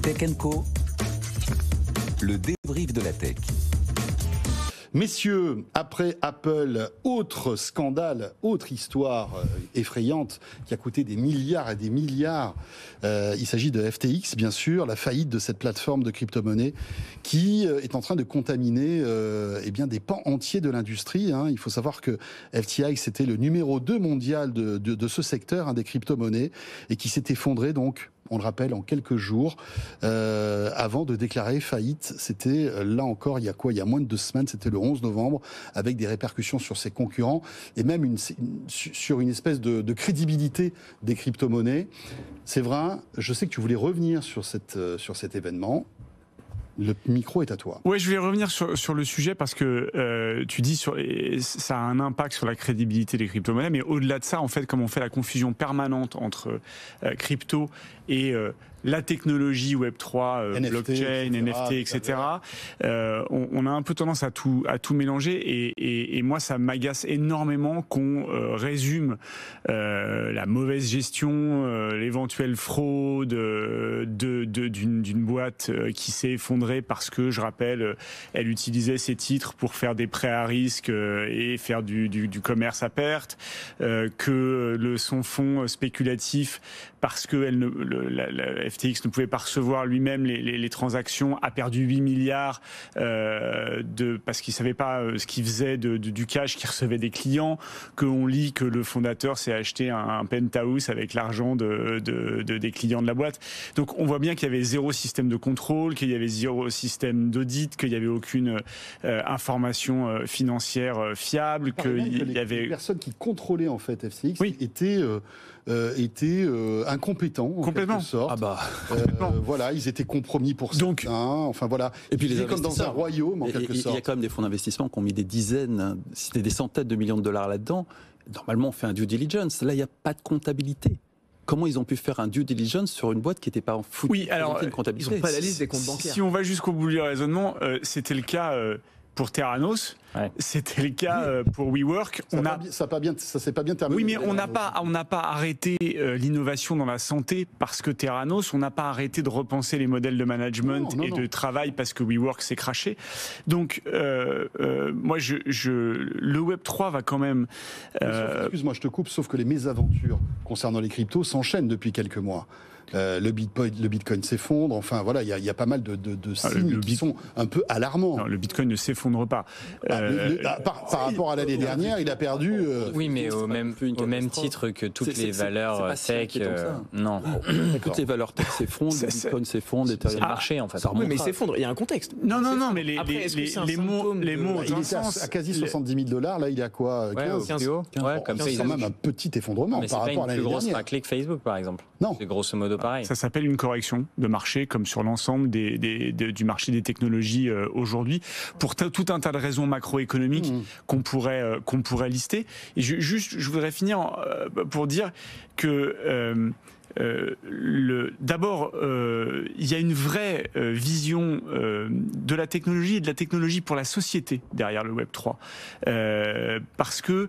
Tech Co, le débrief de la tech. Messieurs, après Apple, autre scandale, autre histoire effrayante qui a coûté des milliards et des milliards. Il s'agit de FTX, bien sûr, la faillite de cette plateforme de crypto-monnaie qui est en train de contaminer des pans entiers de l'industrie. Il faut savoir que FTX était le numéro 2 mondial de ce secteur, des crypto-monnaies, et qui s'est effondré donc, on le rappelle, en quelques jours, avant de déclarer faillite. C'était, là encore, il y a moins de 2 semaines, c'était le 11 novembre, avec des répercussions sur ses concurrents, et même sur une espèce de crédibilité des crypto-monnaies. Séverin, je sais que tu voulais revenir sur cet événement. Le micro est à toi. Oui, je voulais revenir sur le sujet parce que tu dis ça a un impact sur la crédibilité des crypto-monnaies, mais au-delà de ça, en fait, comme on fait la confusion permanente entre crypto et la technologie Web3, NFT, blockchain, NFT, etc. On a un peu tendance à tout mélanger et moi ça m'agace énormément qu'on résume la mauvaise gestion, l'éventuelle fraude d'une boîte qui s'est effondrée parce que, je rappelle, elle utilisait ses titres pour faire des prêts à risque et faire du commerce à perte, que son fonds spéculatif, parce que la FTX ne pouvait pas recevoir lui-même les transactions, a perdu 8 milliards parce qu'il ne savait pas ce qu'il faisait du cash qu'il recevait des clients, qu'on lit que le fondateur s'est acheté un penthouse avec l'argent des clients de la boîte. Donc on voit bien qu'il y avait zéro système de contrôle, qu'il y avait zéro système d'audit, qu'il n'y avait aucune information financière fiable, qu'il y avait... Les personnes qui contrôlaient en fait FTX étaient incompétents en quelque sorte. Voilà, ils étaient compromis pour certains. Enfin voilà. Et puis comme dans un royaume en quelque sorte. Il y a quand même des fonds d'investissement qui ont mis des dizaines, c'était des centaines de millions de dollars là-dedans. Normalement, on fait un due diligence. Là, il n'y a pas de comptabilité. Comment ils ont pu faire un due diligence sur une boîte qui n'était pas en foot? Oui, alors une comptabilité. Ils n'ont pas la liste des comptes bancaires. Si on va jusqu'au bout du raisonnement, c'était le cas pour Theranos. Ouais. C'était le cas pour WeWork. Ça s'est pas bien terminé. Oui, mais on n'a pas arrêté l'innovation dans la santé parce que Theranos, on n'a pas arrêté de repenser les modèles de management de travail parce que WeWork s'est crashé. Donc, moi, le Web3 va quand même... Excuse-moi, je te coupe, sauf que les mésaventures concernant les cryptos s'enchaînent depuis quelques mois. Le Bitcoin s'effondre. Enfin voilà, il y a pas mal de signes qui sont un peu alarmants. Non, le Bitcoin ne s'effondre pas. Par rapport à l'année dernière, il a perdu. Oui, mais au même titre que toutes les valeurs tech. Non. Toutes les valeurs tech s'effondrent, le Bitcoin s'effondre, c'est le marché en fait. Oui, mais il s'effondre. Il y a un contexte. Non, mais les mots. Il était à quasi 70 000 $. Là, il est à quoi? 15. Ouais, comme ça, c'est quand même un petit effondrement par rapport à l'année dernière. C'est pas une plus grosse raclée que Facebook, par exemple. Non. C'est grosso modo pareil. Ça s'appelle une correction de marché, comme sur l'ensemble du marché des technologies aujourd'hui, pour tout un tas de raisons macroéconomiques qu'on pourrait lister. Et je voudrais finir pour dire que d'abord, il y a une vraie vision de la technologie et de la technologie pour la société derrière le Web 3. Parce que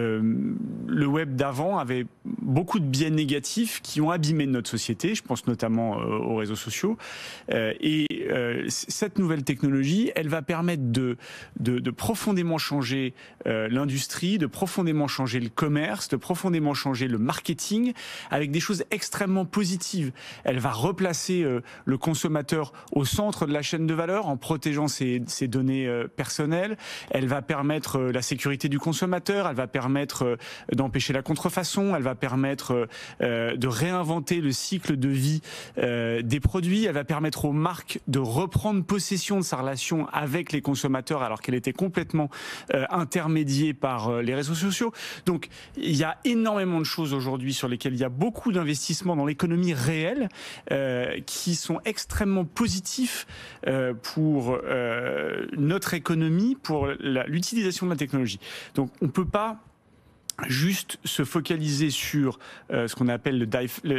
le Web d'avant avait beaucoup de biais négatifs qui ont abîmé notre société. Je pense notamment aux réseaux sociaux. Et cette nouvelle technologie, elle va permettre de profondément changer l'industrie, de profondément changer le commerce, de profondément changer le marketing, avec des choses extrêmement positive. Elle va replacer le consommateur au centre de la chaîne de valeur en protégeant ses données personnelles. Elle va permettre la sécurité du consommateur. Elle va permettre d'empêcher la contrefaçon. Elle va permettre de réinventer le cycle de vie des produits. Elle va permettre aux marques de reprendre possession de sa relation avec les consommateurs alors qu'elle était complètement intermédiée par les réseaux sociaux. Donc, il y a énormément de choses aujourd'hui sur lesquelles il y a beaucoup d'investissements dans l'économie réelle qui sont extrêmement positifs pour notre économie, pour l'utilisation de la technologie. Donc on ne peut pas juste se focaliser sur ce qu'on appelle le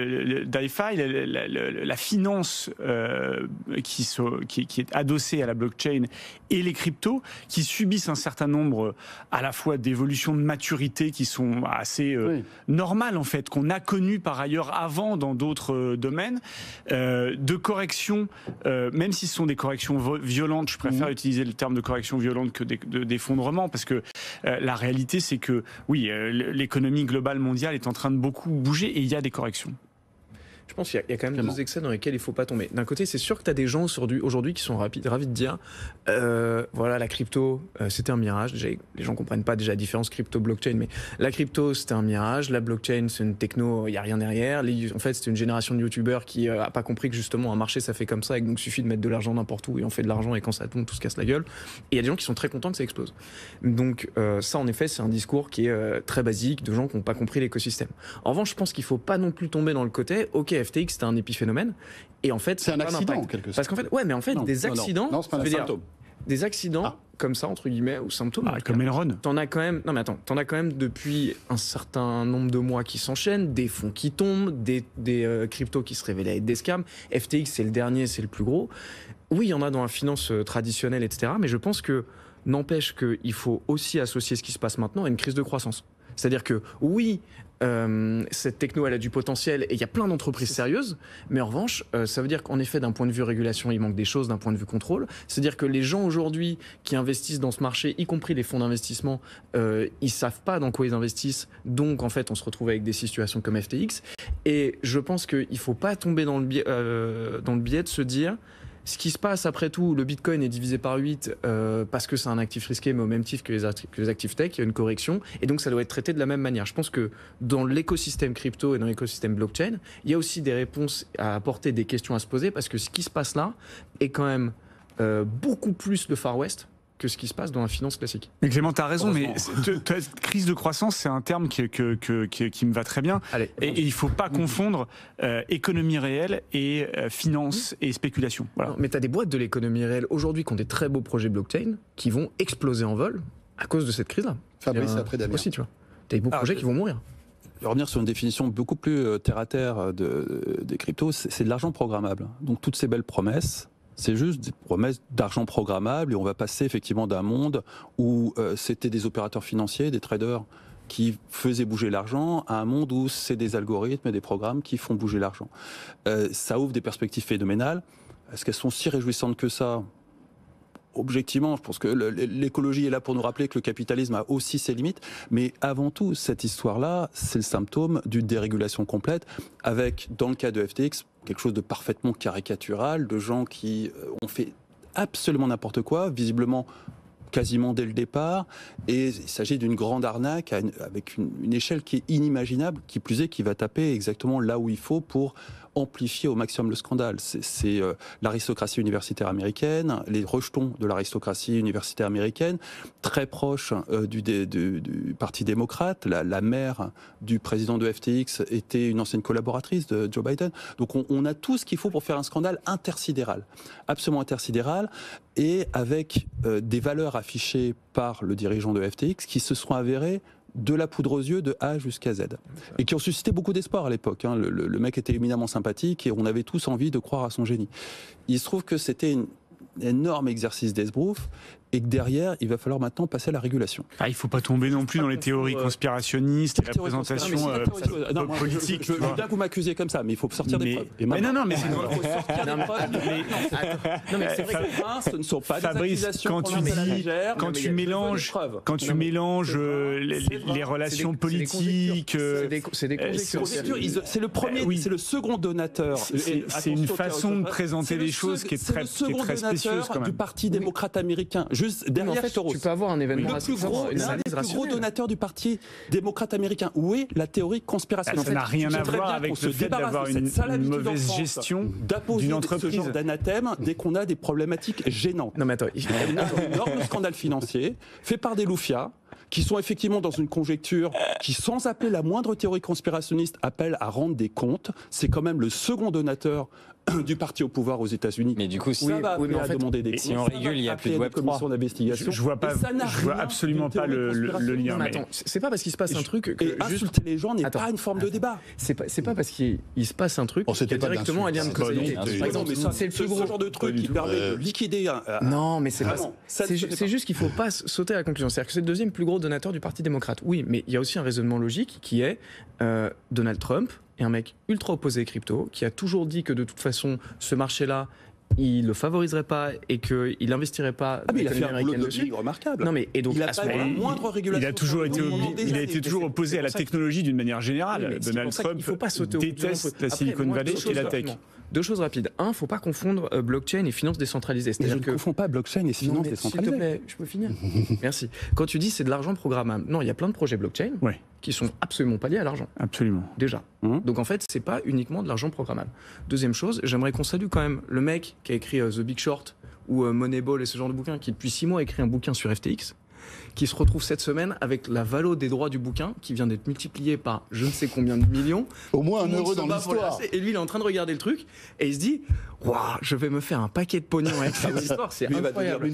DeFi, la finance qui est adossée à la blockchain, et les cryptos qui subissent un certain nombre à la fois d'évolutions de maturité qui sont assez normales en fait, qu'on a connues par ailleurs avant dans d'autres domaines, de corrections, même si ce sont des corrections violentes, je préfère utiliser le terme de correction violente que d'effondrement, parce que la réalité c'est que oui, l'économie globale mondiale est en train de beaucoup bouger et il y a des corrections. Je pense qu'il y a quand même deux excès dans lesquels il ne faut pas tomber. D'un côté, c'est sûr que tu as des gens aujourd'hui qui sont ravis de dire voilà, la crypto, c'était un mirage. Déjà, les gens ne comprennent pas déjà la différence crypto-blockchain, mais la crypto, c'était un mirage. La blockchain, c'est une techno, il n'y a rien derrière. En fait, c'est une génération de youtubeurs qui n'a pas compris que justement, un marché, ça fait comme ça et que donc il suffit de mettre de l'argent n'importe où et on fait de l'argent et quand ça tombe, tout se casse la gueule. Et il y a des gens qui sont très contents que ça explose. Donc, ça, en effet, c'est un discours qui est très basique de gens qui n'ont pas compris l'écosystème. En revanche, je pense qu'il ne faut pas non plus tomber dans le côté, ok, FTX, c'était un épiphénomène. Et en fait, c'est un accident en quelque sorte. Parce qu'en fait, mais en fait, des accidents, non, c'est pas un symptôme. Des accidents comme ça entre guillemets ou symptômes. Comme Elron. T'en as quand même. Non mais attends, t'en as quand même depuis un certain nombre de mois qui s'enchaînent, des fonds qui tombent, des cryptos qui se révélaient être des scams. FTX, c'est le dernier, c'est le plus gros. Oui, il y en a dans la finance traditionnelle, etc. Mais je pense que n'empêche qu'il faut aussi associer ce qui se passe maintenant à une crise de croissance. C'est-à-dire que oui, cette techno elle a du potentiel et il y a plein d'entreprises sérieuses, mais en revanche ça veut dire qu'en effet d'un point de vue régulation il manque des choses, d'un point de vue contrôle. C'est-à-dire que les gens aujourd'hui qui investissent dans ce marché, y compris les fonds d'investissement, ils savent pas dans quoi ils investissent, donc en fait on se retrouve avec des situations comme FTX. Et je pense qu'il faut pas tomber dans le biais de se dire ce qui se passe après tout, le Bitcoin est divisé par 8 parce que c'est un actif risqué, mais au même titre que les actifs tech, il y a une correction, et donc ça doit être traité de la même manière. Je pense que dans l'écosystème crypto et dans l'écosystème blockchain, il y a aussi des réponses à apporter, des questions à se poser, parce que ce qui se passe là est quand même beaucoup plus le Far West que ce qui se passe dans la finance classique. Mais Clément, tu as raison, mais crise de croissance, c'est un terme qui me va très bien. Allez, et il ne faut pas confondre économie réelle et finance et spéculation. Voilà. Non, mais tu as des boîtes de l'économie réelle aujourd'hui qui ont des très beaux projets blockchain qui vont exploser en vol à cause de cette crise-là. Fabrice après Damien. Aussi, tu vois. Tu as des beaux projets qui vont mourir. Revenir sur une définition beaucoup plus terre-à-terre des cryptos, c'est de l'argent programmable. Donc toutes ces belles promesses, c'est juste des promesses d'argent programmable et on va passer effectivement d'un monde où c'était des opérateurs financiers, des traders qui faisaient bouger l'argent, à un monde où c'est des algorithmes et des programmes qui font bouger l'argent. Ça ouvre des perspectives phénoménales. Est-ce qu'elles sont si réjouissantes que ça ? Objectivement, je pense que l'écologie est là pour nous rappeler que le capitalisme a aussi ses limites, mais avant tout, cette histoire-là, c'est le symptôme d'une dérégulation complète, avec, dans le cas de FTX, quelque chose de parfaitement caricatural, de gens qui ont fait absolument n'importe quoi, visiblement quasiment dès le départ, et il s'agit d'une grande arnaque avec une échelle qui est inimaginable, qui plus est, qui va taper exactement là où il faut pour amplifier au maximum le scandale. C'est l'aristocratie universitaire américaine, les rejetons de l'aristocratie universitaire américaine, très proche du Parti démocrate. La mère du président de FTX était une ancienne collaboratrice de Joe Biden. Donc on a tout ce qu'il faut pour faire un scandale intersidéral, absolument intersidéral, et avec des valeurs affichées par le dirigeant de FTX qui se sont avérées de la poudre aux yeux de A jusqu'à Z. Et qui ont suscité beaucoup d'espoir à l'époque. Hein. Le mec était éminemment sympathique et on avait tous envie de croire à son génie. Il se trouve que c'était un énorme exercice d'esbrouf et que derrière, il va falloir maintenant passer à la régulation. Il ne faut pas tomber non plus dans les théories conspirationnistes et la présentation politique. Je veux bien que vous m'accusiez comme ça, mais il faut sortir des preuves. Mais non, mais il faut sortir des preuves. Non, mais c'est vrai que ce ne sont pas Fabrice, des accusations quand tu mélanges les relations politiques, c'est des conjectures. C'est le premier, c'est le second donateur. C'est une façon de présenter les choses qui est très spécieuse quand même. Du Parti démocrate américain. Juste derrière Soros. Tu peux avoir un événement l'un des plus gros donateurs du Parti démocrate américain. Où est la théorie conspirationnelle ? Ça n'a rien à voir avec le fait d'avoir une mauvaise gestion d'une entreprise. Ce genre d'anathème dès qu'on a des problématiques gênantes. Non mais attends, un énorme scandale financier fait par des loufias qui sont effectivement dans une conjecture qui, sans appeler la moindre théorie conspirationniste, appelle à rendre des comptes. C'est quand même le second donateur du parti au pouvoir aux États-Unis. Mais du coup, ça va appeler à demander des comptes. Si on régule, il n'y a plus de Web 3. Je vois absolument pas le lien. Mais attends, c'est pas parce qu'il se passe un truc que et insulter les gens n'est pas une forme de débat. C'est pas parce qu'il se passe un truc qu'il y a directement un lien de causalité. Par exemple, c'est le plus gros genre de truc qui permet de liquider. Non, mais c'est pas. C'est juste qu'il faut pas sauter à la conclusion. C'est-à-dire que c'est le deuxième plus gros donateur du Parti démocrate. Oui, mais il y a aussi un raisonnement logique qui est Donald Trump est un mec ultra opposé aux crypto, qui a toujours dit que de toute façon, ce marché-là, il le favoriserait pas et qu'il n'investirait pas. Ah mais il a fait un boulot de remarquable. Non mais et donc il a pas eu moindre régulation. Il a été toujours opposé à la technologie d'une manière générale. Donald Trump déteste la Silicon Valley et la tech. Deux choses rapides. Un, faut pas confondre blockchain et finance décentralisée. Je ne confonds pas blockchain et finance décentralisée. S'il te plaît, je peux finir. Merci. Quand tu dis c'est de l'argent programmable, non, il y a plein de projets blockchain qui sont absolument pas liés à l'argent. Absolument. Déjà. Donc en fait, c'est pas uniquement de l'argent programmable. Deuxième chose, j'aimerais qu'on salue quand même le mec qui a écrit The Big Short ou Moneyball et ce genre de bouquin, qui depuis 6 mois a écrit un bouquin sur FTX, qui se retrouve cette semaine avec la valo des droits du bouquin qui vient d'être multipliée par je ne sais combien de millions. Au moins 1 euro dans l'histoire. Et lui, il est en train de regarder le truc et il se dit waouh, je vais me faire un paquet de pognon avec cette histoire. C'est incroyable.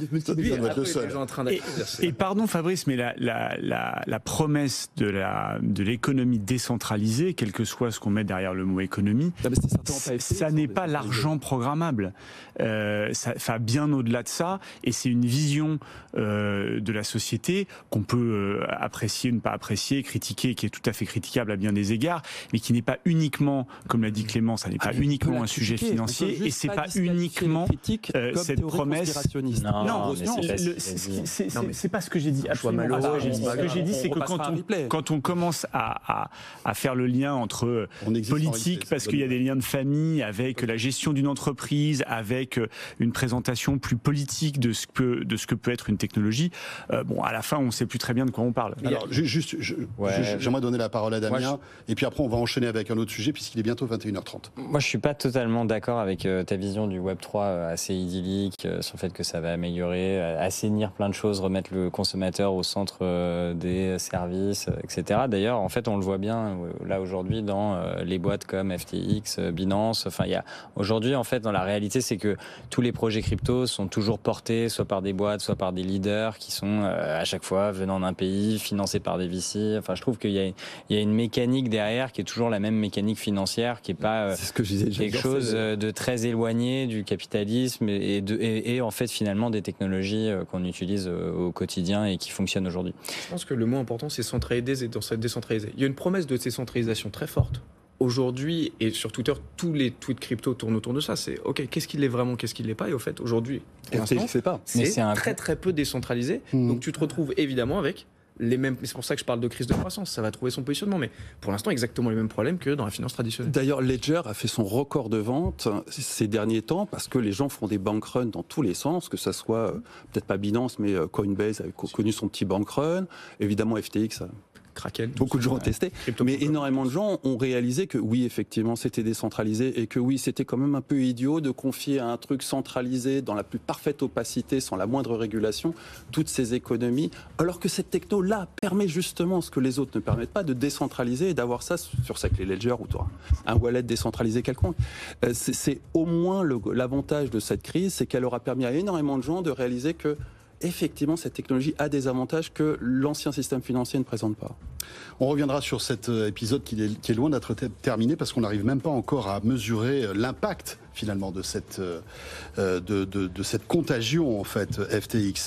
Et pardon Fabrice, mais la promesse de l'économie décentralisée, quel que soit ce qu'on met derrière le mot économie, ça n'est pas l'argent programmable. Ça va bien au-delà de ça, et c'est une vision de la société qu'on peut apprécier, ne pas apprécier, critiquer, qui est tout à fait critiquable à bien des égards, mais qui n'est pas uniquement, comme l'a dit Clément, ça n'est pas uniquement un sujet financier, et c'est pas uniquement cette promesse. Non, c'est pas ce que j'ai dit. Ce que j'ai dit, c'est que quand on commence à faire le lien entre politique, parce qu'il y a des liens de famille, avec la gestion d'une entreprise, avec une présentation plus politique de ce que peut être une technologie, bon, à la fin, on ne sait plus très bien de quoi on parle. Alors, j'aimerais donner la parole à Damien, et puis après, on va enchaîner avec un autre sujet, puisqu'il est bientôt 21h30. Moi, je ne suis pas totalement d'accord avec ta vision du Web3 assez idyllique, sur le fait que ça va améliorer, assainir plein de choses, remettre le consommateur au centre des services, etc. D'ailleurs, en fait, on le voit bien là aujourd'hui dans les boîtes comme FTX, Binance. Enfin, aujourd'hui, en fait, dans la réalité, c'est que tous les projets crypto sont toujours portés soit par des boîtes, soit par des leaders qui sont à chaque fois venant d'un pays, financés par des VC. Enfin, je trouve qu'il y a une mécanique derrière qui est toujours la même mécanique financière, qui n'est pas quelque chose de très éloigné du capitalisme et en fait finalement des technologies qu'on utilise au quotidien et qui fonctionnent aujourd'hui. Je pense que le mot important, c'est centraliser et décentraliser. Il y a une promesse de décentralisation très forte. Aujourd'hui, et sur Twitter, tous les tweets crypto tournent autour de ça. C'est OK, qu'est-ce qu'il est vraiment, qu'est-ce qu'il n'est pas. Et au fait, aujourd'hui, c'est très très peu décentralisé. Donc tu te retrouves évidemment avec les mêmes. C'est pour ça que je parle de crise de croissance. Ça va trouver son positionnement, mais pour l'instant, exactement les mêmes problèmes que dans la finance traditionnelle. D'ailleurs, Ledger a fait son record de vente ces derniers temps parce que les gens font des bank runs dans tous les sens, que ça soit peut-être pas Binance, mais Coinbase a connu son petit bank run. Évidemment, FTX. Kraken, beaucoup de gens ont testé, mais énormément de gens ont réalisé que oui, effectivement, c'était décentralisé et que oui, c'était quand même un peu idiot de confier à un truc centralisé dans la plus parfaite opacité, sans la moindre régulation, toutes ces économies, alors que cette techno-là permet justement ce que les autres ne permettent pas, de décentraliser et d'avoir ça sur sa clé Ledger ou un wallet décentralisé quelconque. C'est au moins l'avantage de cette crise, c'est qu'elle aura permis à énormément de gens de réaliser que effectivement, cette technologie a des avantages que l'ancien système financier ne présente pas. On reviendra sur cet épisode qui est loin d'être terminé parce qu'on n'arrive même pas encore à mesurer l'impact finalement de cette contagion en fait FTX.